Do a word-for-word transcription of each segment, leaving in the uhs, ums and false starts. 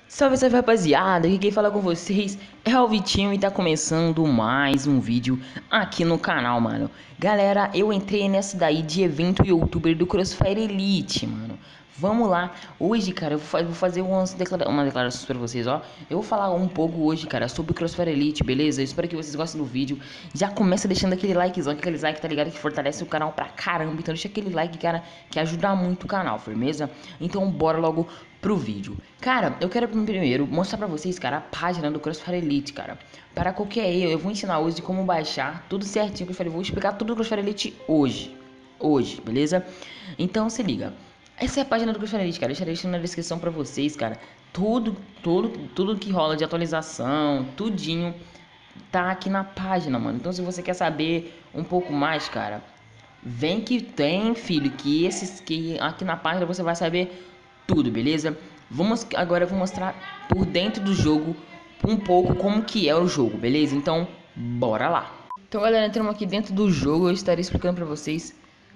Salve, salve rapaziada, aqui quem fala com vocês é o Vitinho e tá começando mais um vídeo aqui no canal, mano. Galera, eu entrei nessa daí de evento youtuber do Crossfire Elite, mano. Vamos lá, hoje, cara, eu vou fazer umas declara uma declarações pra vocês, ó. Eu vou falar um pouco hoje, cara, sobre o Crossfire Elite, beleza? Eu espero que vocês gostem do vídeo. Já começa deixando aquele likezão, aquele like, tá ligado? Que fortalece o canal pra caramba. Então deixa aquele like, cara, que ajuda muito o canal, firmeza? Então bora logo pro vídeo. Cara, eu quero primeiro mostrar pra vocês, cara, a página do Crossfire Elite, cara. Para qualquer erro, eu vou ensinar hoje como baixar tudo certinho, Crossfire. Vou explicar tudo do Crossfire Elite hoje. Hoje, beleza? Então se liga. Essa é a página do Crossfire Elite, cara. Deixarei isso na descrição pra vocês, cara. Tudo, tudo, tudo que rola de atualização, tudinho, tá aqui na página, mano. Então se você quer saber um pouco mais, cara, vem que tem, filho, que esses que aqui na página você vai saber tudo, beleza? Vamos agora eu vou mostrar por dentro do jogo um pouco como que é o jogo, beleza? Então, bora lá. Então, galera, entramos aqui dentro do jogo, eu estarei explicando pra vocês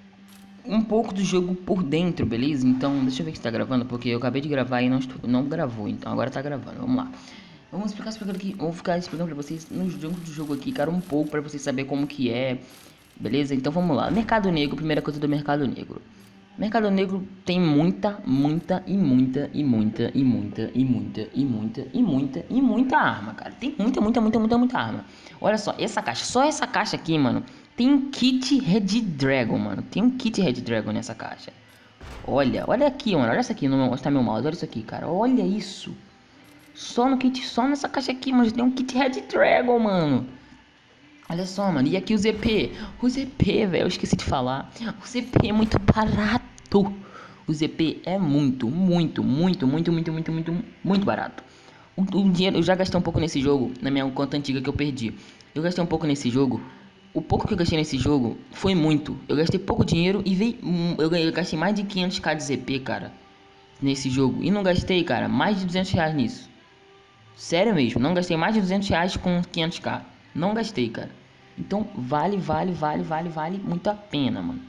um pouco do jogo por dentro, beleza? Então, deixa eu ver se tá gravando, porque eu acabei de gravar e não, estou, não gravou, então agora tá gravando, vamos lá. Vamos explicar, explicando aqui, vou ficar explicando pra vocês no jogo do jogo aqui, cara, um pouco pra vocês saberem como que é, beleza? Então vamos lá. Mercado Negro, primeira coisa do Mercado Negro. Mercado Negro tem muita, muita e muita e muita e muita e muita e muita e muita e muita arma, cara. Tem muita, muita, muita, muita, muita arma. Olha só, essa caixa, só essa caixa aqui, mano, tem um kit Red Dragon, mano. Tem um kit Red Dragon nessa caixa. Olha, olha aqui, mano. Olha essa aqui, não está meu mouse. Olha isso aqui, cara. Olha isso. Só no kit, só nessa caixa aqui, mano, tem um kit Red Dragon, mano. Olha só, mano, e aqui o Z P. O Z P, velho, eu esqueci de falar. O Z P é muito barato. O Z P é muito, muito, muito, muito, muito, muito, muito, muito barato. O, o dinheiro, eu já gastei um pouco nesse jogo, na minha conta antiga que eu perdi. Eu gastei um pouco nesse jogo. O pouco que eu gastei nesse jogo foi muito. Eu gastei pouco dinheiro e veio. Eu, eu gastei mais de quinhentos k de Z P, cara, nesse jogo. E não gastei, cara, mais de duzentos reais nisso. Sério mesmo, não gastei mais de duzentos reais com quinhentos k. Não gastei, cara. Então vale, vale, vale, vale, vale muito a pena, mano.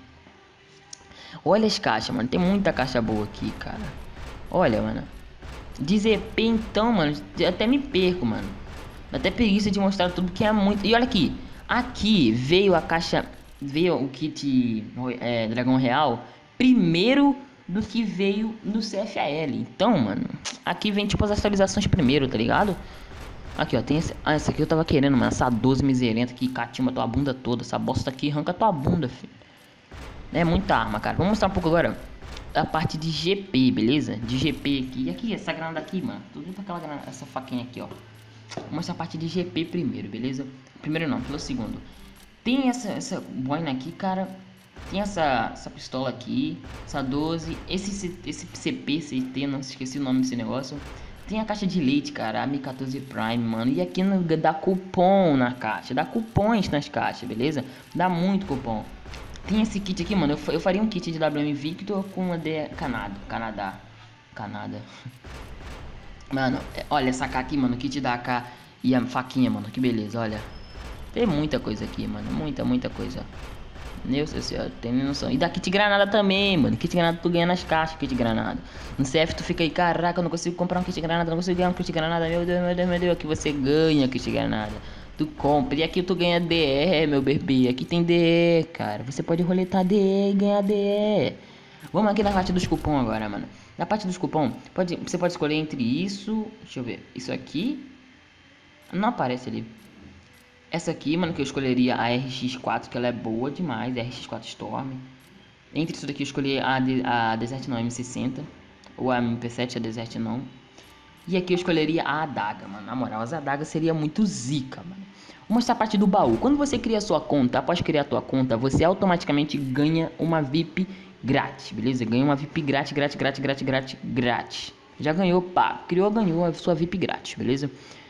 Olha as caixas, mano. Tem muita caixa boa aqui, cara. Olha, mano. De Z P, então, mano, eu até me perco, mano. Dá até preguiça de mostrar tudo, que é muito. E olha aqui. Aqui veio a caixa. Veio o kit é, Dragão Real primeiro do que veio no C F A L. Então, mano, aqui vem tipo as atualizações primeiro, tá ligado? Aqui, ó, tem esse... Ah, essa aqui eu tava querendo, mano. Essa doze miserenta que catimba tua bunda toda. Essa bosta aqui arranca tua bunda, filho. É muita arma, cara. Vamos mostrar um pouco agora a parte de G P, beleza? De G P aqui. E aqui, essa granada aqui, mano. Tô vendo aquela granada, essa faquinha aqui, ó. Vamos mostrar a parte de G P primeiro, beleza? Primeiro não, pelo segundo. Tem essa, essa boina aqui, cara. Tem essa, essa pistola aqui. Essa doze. Esse, esse C P, C T, não esqueci o nome desse negócio. Tem a caixa de leite, cara, a M quatorze Prime, mano. E aqui no, dá cupom na caixa. Dá cupons nas caixas, beleza? Dá muito cupom. Tem esse kit aqui, mano. Eu, eu faria um kit de W M Victor com a de Canadá. Canadá. Canadá. Mano, olha essa A K aqui, mano. Kit da A K e a faquinha, mano. Que beleza, olha. Tem muita coisa aqui, mano. Muita, muita coisa. Meu Deus do céu, tem noção. E dá kit granada também, mano. Kit granada tu ganha nas caixas, kit granada. No C F tu fica aí, caraca, eu não consigo comprar um kit granada, não consigo ganhar um kit granada. Meu Deus, meu Deus, meu Deus. Aqui você ganha kit granada. Tu compra. E aqui tu ganha D E, meu bebê. Aqui tem D E, cara. Você pode roletar D E e ganhar D E. Vamos aqui na parte dos cupom agora, mano. Na parte dos cupom, pode, você pode escolher entre isso. Deixa eu ver. Isso aqui. Não aparece ali. Essa aqui, mano, que eu escolheria a R X quatro, que ela é boa demais, R X quatro Storm. Entre isso daqui eu escolhi a, a Desert não M sessenta, ou a M P sete, a Desert não. E aqui eu escolheria a adaga, mano, na moral, as adagas seria muito zica, mano. Vou mostrar a parte do baú. Quando você cria a sua conta, após criar a tua conta, você automaticamente ganha uma V I P grátis, beleza? Ganha uma V I P grátis, grátis, grátis, grátis, grátis, grátis. Já ganhou, pá, criou, ganhou a sua V I P grátis, beleza?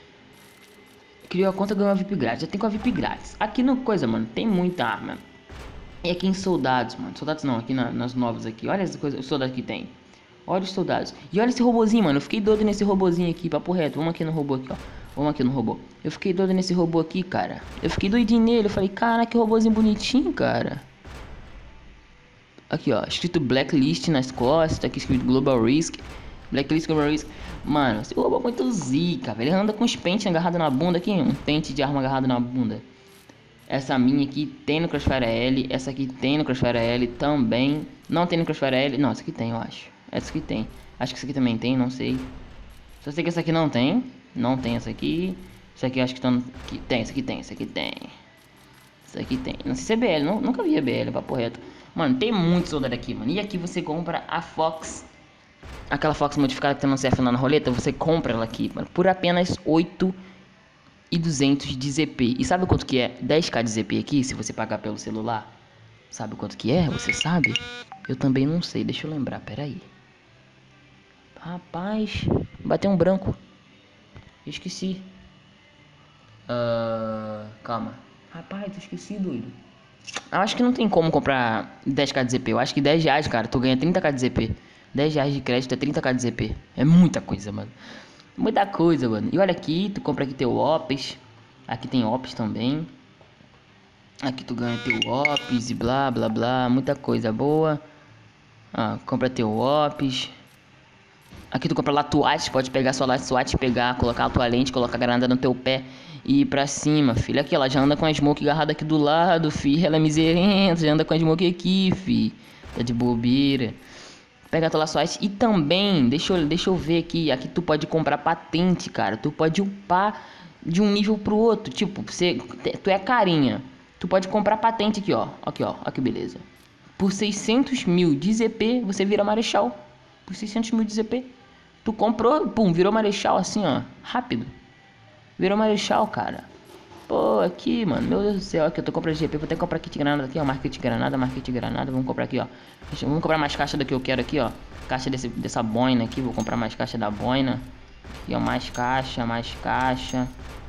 Criou a conta, ganhou a V I P grátis. Já tem com a V I P grátis. Aqui no coisa, mano, tem muita arma. E aqui em soldados, mano. Soldados não, aqui na, nas novas aqui. Olha as coisas, os soldados que tem. Olha os soldados. E olha esse robozinho, mano. Eu fiquei doido nesse robozinho aqui, papo reto. Vamos aqui no robô aqui, ó. Vamos aqui no robô. Eu fiquei doido nesse robô aqui, cara. Eu fiquei doidinho nele. Eu falei, cara, que robozinho bonitinho, cara. Aqui, ó. Escrito Blacklist nas costas. Aqui escrito Global Risk. Blacklist Memories. Mano, esse robô é muito zica, velho. Ele anda com os pentes agarrados na bunda aqui. Um pente de arma agarrado na bunda. Essa minha aqui tem no Crossfire L. Essa aqui tem no Crossfire L também. Não tem no Crossfire L. Não, essa aqui tem, eu acho. Essa aqui tem. Acho que essa aqui também tem, não sei. Só sei que essa aqui não tem. Não tem essa aqui. Essa aqui acho que, tá no... que tem. Essa aqui tem, essa aqui tem. Essa aqui tem. Não sei se é B L. Não, nunca vi a B L, papo reto. Mano, tem muito soldado aqui, mano. E aqui você compra a Fox. Aquela Fox modificada que tem no C F lá na roleta. Você compra ela aqui, mano. Por apenas oito e duzentos de Z P. E sabe quanto que é dez k de Z P aqui, se você pagar pelo celular? Sabe quanto que é? Você sabe? Eu também não sei, deixa eu lembrar, pera aí. Rapaz, bateu um branco. Esqueci. Uh, calma. Rapaz, eu esqueci, doido. Eu acho que não tem como comprar dez k de Z P. Eu acho que dez reais, cara, tu ganha trinta k de Z P. dez reais de crédito é trinta k de Z P. É muita coisa, mano. Muita coisa, mano. E olha aqui, tu compra aqui teu Ops. Aqui tem Ops também. Aqui tu ganha teu Ops e blá blá blá. Muita coisa boa. Ah, compra teu Ops. Aqui tu compra Latuate. Pode pegar sua Latuate, pegar, colocar a tua lente, colocar a granada no teu pé e ir pra cima, filho. Aqui ela já anda com a smoke agarrada aqui do lado, filho. Ela é miserenta, já anda com a smoke aqui, filho. Tá de bobeira. Pega a tua Latuate e também, deixa eu, deixa eu ver aqui. Aqui tu pode comprar patente, cara. Tu pode upar de um nível pro outro. Tipo, você, tu é carinha. Tu pode comprar patente aqui, ó. Aqui, ó. Aqui, beleza. Por seiscentos mil de Z P, você vira marechal. Por seiscentos mil de Z P. Tu comprou, pum, virou marechal assim, ó. Rápido. Virou marechal, cara. Pô, aqui, mano. Meu Deus do céu. Aqui, eu tô comprando G P. Vou até comprar kit granada aqui, ó. Market granada, market granada. Vamos comprar aqui, ó. Vamos comprar mais caixa do que eu quero aqui, ó. Caixa desse, dessa boina aqui. Vou comprar mais caixa da boina. Aqui, ó. Mais caixa, mais caixa.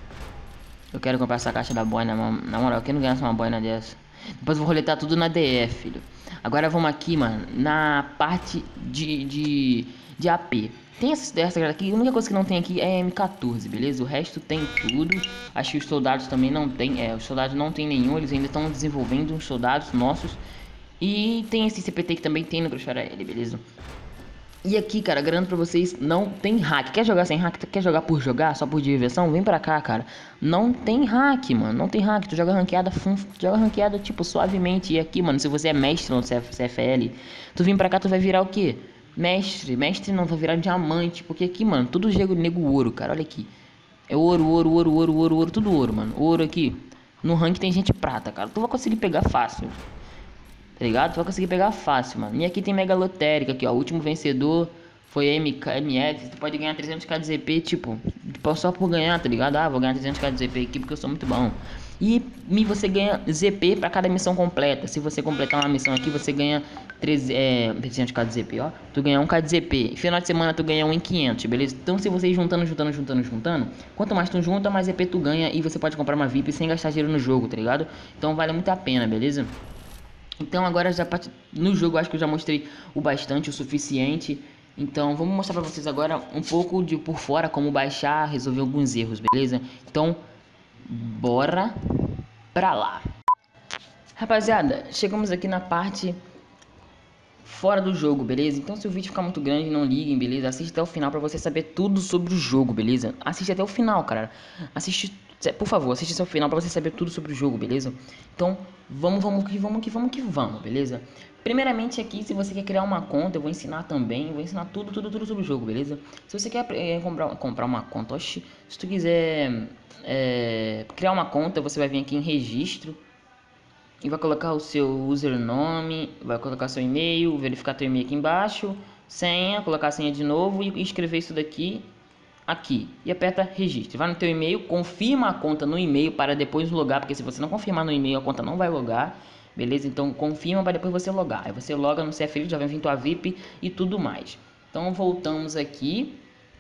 Eu quero comprar essa caixa da boina, mano. Na moral, quem não ganha uma boina dessa? Depois eu vou roletar tudo na D F, filho. Agora vamos aqui, mano. Na parte de, de, de A P. Tem essas dessas aqui, a única coisa que não tem aqui é M quatorze, beleza? O resto tem tudo. Acho que os soldados também não tem. É, os soldados não tem nenhum, eles ainda estão desenvolvendo os soldados nossos. E tem esse C P T que também tem no Crossfire L, beleza? E aqui, cara, garanto pra vocês, não tem hack. Quer jogar sem hack? Quer jogar por jogar, só por diversão? Vem pra cá, cara. Não tem hack, mano. Não tem hack. Tu joga ranqueada, fun, tu joga ranqueada, tipo, suavemente. E aqui, mano, se você é mestre no C F L, tu vem pra cá, tu vai virar o quê? Mestre. Mestre não, vai virar diamante. Porque aqui, mano, tudo nego, nego ouro, cara. Olha aqui. É ouro, ouro, ouro, ouro, ouro, ouro. Tudo ouro, mano. Ouro aqui. No rank tem gente prata, cara. Tu vai conseguir pegar fácil. Tá ligado? Tu vai conseguir pegar fácil, mano. E aqui tem mega lotérica aqui, ó. O último vencedor foi M K, M F. Tu pode ganhar trezentos k de Z P, tipo, só por ganhar, tá ligado? Ah, vou ganhar trezentos k de Z P aqui porque eu sou muito bom. E, e você ganha Z P pra cada missão completa. Se você completar uma missão aqui, você ganha trezentos k de Z P, ó. Tu ganha um k de Z P. Final de semana tu ganha um em quinhentos, beleza? Então se você ir juntando, juntando, juntando, juntando, quanto mais tu junta, mais Z P tu ganha e você pode comprar uma V I P sem gastar dinheiro no jogo, tá ligado? Então vale muito a pena, beleza? Então agora já no jogo acho que eu já mostrei o bastante, o suficiente. Então vamos mostrar pra vocês agora um pouco de por fora como baixar, resolver alguns erros, beleza? Então bora pra lá. Rapaziada, chegamos aqui na parte fora do jogo, beleza? Então se o vídeo ficar muito grande, não liguem, beleza? Assiste até o final pra você saber tudo sobre o jogo, beleza? Assiste até o final, cara. Assiste, por favor, assiste até o final pra você saber tudo sobre o jogo, beleza? Então vamos, vamos que vamos que vamos que vamos, beleza? Primeiramente aqui, se você quer criar uma conta, eu vou ensinar também, eu vou ensinar tudo, tudo, tudo sobre o jogo, beleza? Se você quer é, comprar, comprar uma conta, oxi, se tu quiser é, criar uma conta, você vai vir aqui em registro e vai colocar o seu username, vai colocar seu e-mail, verificar teu e-mail aqui embaixo, senha, colocar a senha de novo e escrever isso daqui aqui e aperta registro. Vai no teu e-mail, confirma a conta no e-mail para depois logar, porque se você não confirmar no e-mail a conta não vai logar, beleza? Então confirma para depois você logar. Aí você loga no C F L, já vai vir tua V I P e tudo mais. Então voltamos aqui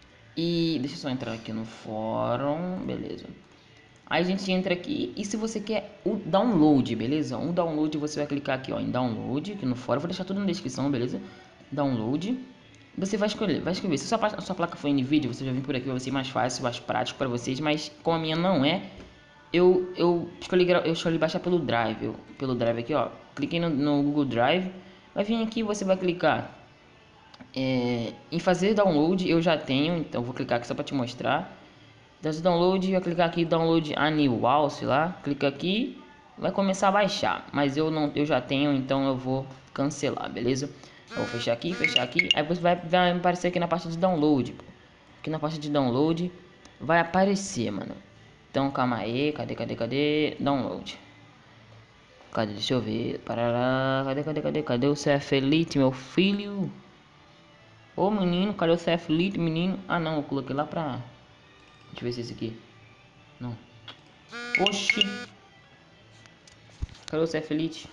e deixa eu só entrar aqui no fórum, beleza? Aí a gente entra aqui e se você quer o download, beleza? Um download você vai clicar aqui, ó, em download, aqui no fórum, vou deixar tudo na descrição, beleza? Download. Você vai escolher, vai escrever. Se sua, a sua placa for Nvidia, você já vem por aqui, vai ser mais fácil, mais prático para vocês, mas como a minha não é, eu eu escolhi eu escolhi baixar pelo Drive, eu, pelo Drive aqui, ó. Cliquei no, no Google Drive, vai vir aqui, você vai clicar É, em fazer download eu já tenho, então vou clicar aqui só para te mostrar. Fazer download, vai clicar aqui download anual, sei lá, clica aqui, vai começar a baixar, mas eu não, eu já tenho, então eu vou cancelar, beleza? Eu vou fechar aqui, fechar aqui, aí você vai, vai aparecer aqui na parte de download, pô. Aqui na parte de download vai aparecer, mano. Então calma aí, cadê, cadê, cadê? Download. Cadê? Deixa eu ver. Parará, cadê, cadê, cadê? Cadê o C F Elite, meu filho? Ô menino, cadê o C F Elite, menino? Ah não, eu coloquei lá pra... Deixa eu ver se é esse aqui. Não. Oxi. Cadê o C F Elite?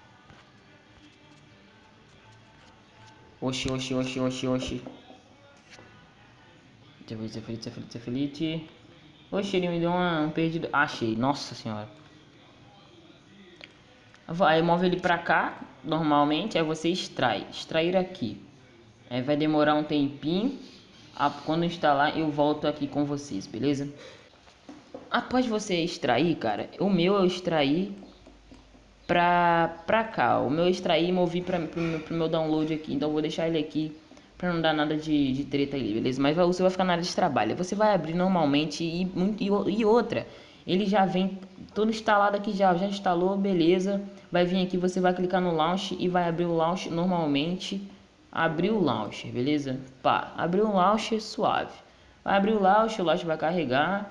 Oxi, oxi, oxi, oxi, oxi. Deixa eu ver, C F Elite, C F Elite, C F Elite. Oxi, ele me deu uma, um perdido. Achei, nossa senhora. Vai, move ele pra cá, normalmente, aí você extrai. Extrair aqui. Aí vai demorar um tempinho. Quando instalar, eu volto aqui com vocês, beleza? Após você extrair, cara, o meu eu extraí pra, pra cá. O meu eu extraí e movi pra, pro, meu, pro meu download aqui. Então eu vou deixar ele aqui pra não dar nada de, de treta ali, beleza? Mas você vai ficar na área de trabalho. Você vai abrir normalmente e, e, e outra. Ele já vem todo instalado aqui já. Já instalou, beleza. Vai vir aqui, você vai clicar no launch e vai abrir o launch normalmente. Abrir o launcher, beleza? Pá, abriu o launcher suave. Vai abrir o launcher, o launcher vai carregar.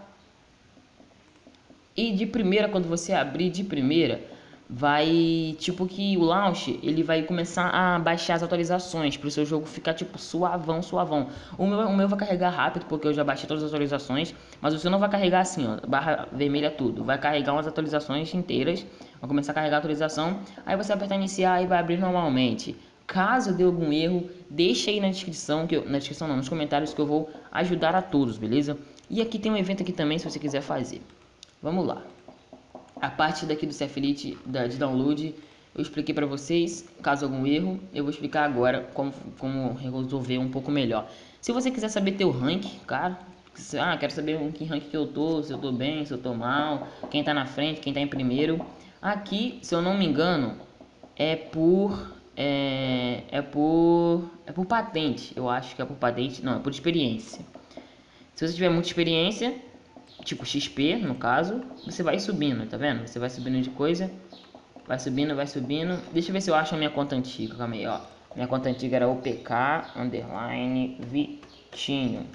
E de primeira, quando você abrir de primeira, vai, tipo que o launch, ele vai começar a baixar as atualizações para o seu jogo ficar tipo suavão, suavão. O meu, o meu vai carregar rápido porque eu já baixei todas as atualizações, mas o seu não vai carregar assim, ó, barra vermelha tudo. Vai carregar umas atualizações inteiras, vai começar a carregar a atualização, aí você apertar iniciar e vai abrir normalmente. Caso dê algum erro, deixa aí na descrição, que eu, na descrição não, nos comentários que eu vou ajudar a todos, beleza? E aqui tem um evento aqui também se você quiser fazer. Vamos lá. A parte daqui do C F Elite de download eu expliquei para vocês. Caso algum erro, eu vou explicar agora como, como resolver um pouco melhor. Se você quiser saber teu rank, cara, ah, quero saber em que rank que eu tô, se eu tô bem, se eu tô mal, quem tá na frente, quem tá em primeiro. Aqui, se eu não me engano, é por é, é por é por patente. Eu acho que é por patente, não, é por experiência. Se você tiver muita experiência, tipo X P no caso, você vai subindo, tá vendo? Você vai subindo de coisa, vai subindo, vai subindo. Deixa eu ver se eu acho a minha conta antiga, calma aí, ó. Minha conta antiga era O P K underline Vitinho.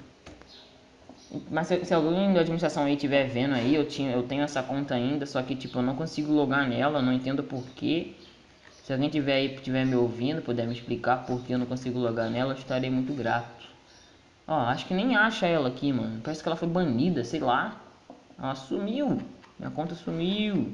Mas se, se alguém da administração aí estiver vendo aí, eu, tinha, eu tenho essa conta ainda, só que tipo, eu não consigo logar nela, não entendo porquê. Se alguém tiver aí, tiver me ouvindo, puder me explicar por que eu não consigo logar nela, eu estarei muito grato. Ó, acho que nem acha ela aqui, mano. Parece que ela foi banida, sei lá. Ela sumiu. Minha conta sumiu.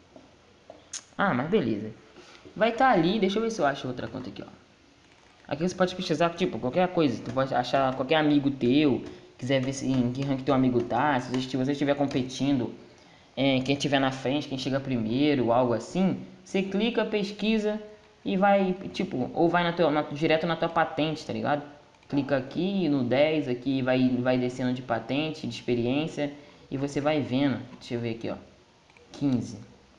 Ah, mas beleza. Vai estar tá ali. Deixa eu ver se eu acho outra conta aqui, ó. Aqui você pode pesquisar, tipo, qualquer coisa. Tu pode achar qualquer amigo teu. Quiser ver se, em que rank teu amigo tá. Se você estiver competindo. É, quem estiver na frente, quem chega primeiro, algo assim. Você clica, pesquisa. E vai, tipo, ou vai na tua, na, direto na tua patente, tá ligado? Clica aqui no dez, aqui vai, vai descendo de patente, de experiência. E você vai vendo. Deixa eu ver aqui, ó. quinze.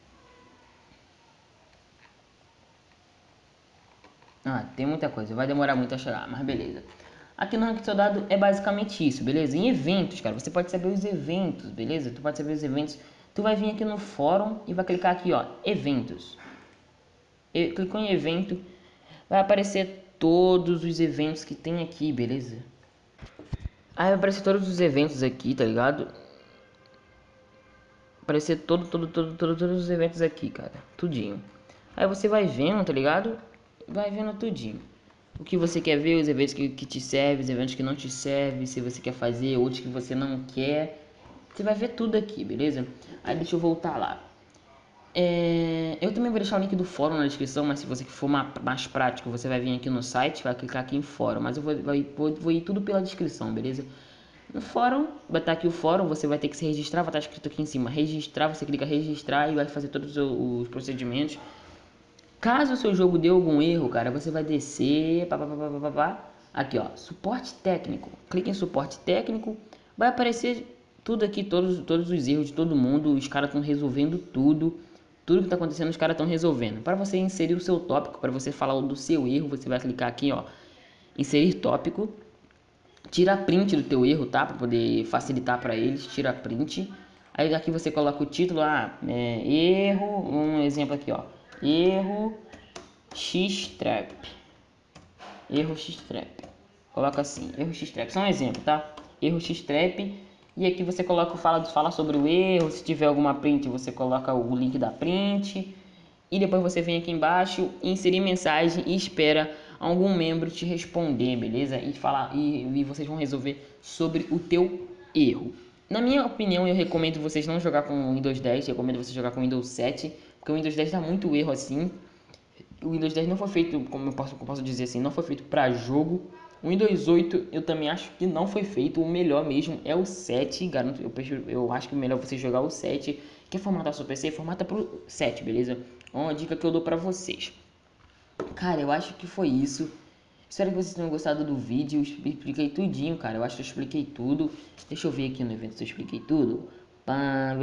Ah, tem muita coisa. Vai demorar muito a chegar, mas beleza. Aqui no Ranking Soldado é basicamente isso, beleza? Em eventos, cara, você pode saber os eventos, beleza? Tu pode saber os eventos. Tu vai vir aqui no fórum e vai clicar aqui, ó, eventos. E, clicou em evento, vai aparecer todos os eventos que tem aqui, beleza? Aí vai aparecer todos os eventos aqui, tá ligado? Aparecer todo, todo, todo, todo, todos os eventos aqui, cara. Tudinho. Aí você vai vendo, tá ligado? Vai vendo tudinho. O que você quer ver, os eventos que, que te servem, os eventos que não te servem, se você quer fazer, outros que você não quer. Você vai ver tudo aqui, beleza? Aí deixa eu voltar lá. É, eu também vou deixar o link do fórum na descrição, mas se você for mais prático, você vai vir aqui no site, vai clicar aqui em fórum. Mas eu vou, vou, vou ir tudo pela descrição, beleza? No fórum, vai estar aqui o fórum, você vai ter que se registrar, vai estar escrito aqui em cima, registrar, você clica registrar e vai fazer todos os procedimentos. Caso o seu jogo dê algum erro, cara, você vai descer, pá, pá, pá, pá, pá, pá. Aqui, ó, suporte técnico. Clique em suporte técnico, vai aparecer tudo aqui, todos, todos os erros de todo mundo. Os caras estão resolvendo tudo. Tudo que está acontecendo, os caras estão resolvendo. Para você inserir o seu tópico, para você falar do seu erro, você vai clicar aqui, ó, inserir tópico, tira print do teu erro, tá? Para poder facilitar para eles, tira print. Aí aqui você coloca o título, ah, é, erro, um exemplo aqui, ó, erro X-Trap, erro X-Trap, coloca assim, erro X-Trap, só um exemplo, tá? Erro X-Trap, e aqui você coloca, fala, fala sobre o erro, se tiver alguma print você coloca o link da print, e depois você vem aqui embaixo, inserir mensagem e espera algum membro te responder, beleza? E falar, e, e vocês vão resolver sobre o teu erro. Na minha opinião, eu recomendo vocês não jogar com o Windows dez, eu recomendo você jogar com o Windows sete, porque o Windows dez dá muito erro assim. O Windows dez não foi feito, como eu posso, eu posso dizer assim, não foi feito para jogo. O Windows oito eu também acho que não foi feito, o melhor mesmo é o sete, garanto, eu, prefiro, eu acho que o melhor é você jogar o sete. Quer formatar seu P C? Formata pro sete, beleza? Uma dica que eu dou pra vocês. Cara, eu acho que foi isso. Espero que vocês tenham gostado do vídeo. Eu expliquei tudinho, cara. Eu acho que eu expliquei tudo. Deixa eu ver aqui no evento se eu expliquei tudo. Pá,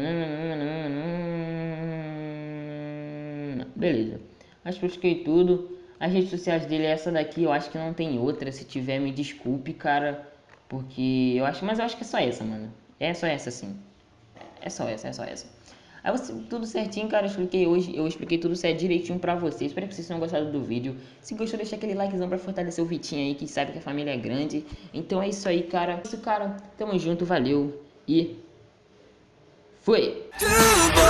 beleza. Acho que eu expliquei tudo. As redes sociais dele é essa daqui. Eu acho que não tem outra. Se tiver, me desculpe, cara. Porque eu acho. Mas eu acho que é só essa, mano. É só essa, sim. É só essa, é só essa. Aí você, tudo certinho, cara, eu expliquei hoje, eu expliquei tudo certo direitinho pra vocês. Espero que vocês tenham gostado do vídeo. Se gostou, deixa aquele likezão pra fortalecer o Vitinho aí, que sabe que a família é grande. Então é isso aí, cara. É isso, cara. Tamo junto, valeu e fui!